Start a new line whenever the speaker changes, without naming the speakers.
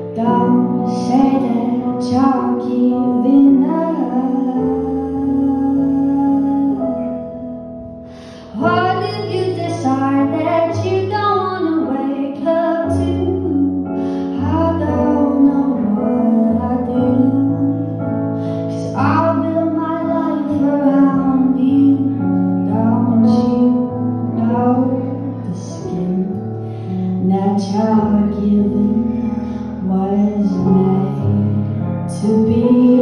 Don't say that you're giving up. What if you decide that you don't want to wake up to? I don't know what I do, 'cause I'll build my life around you. Don't you know the skin that you're giving was made to be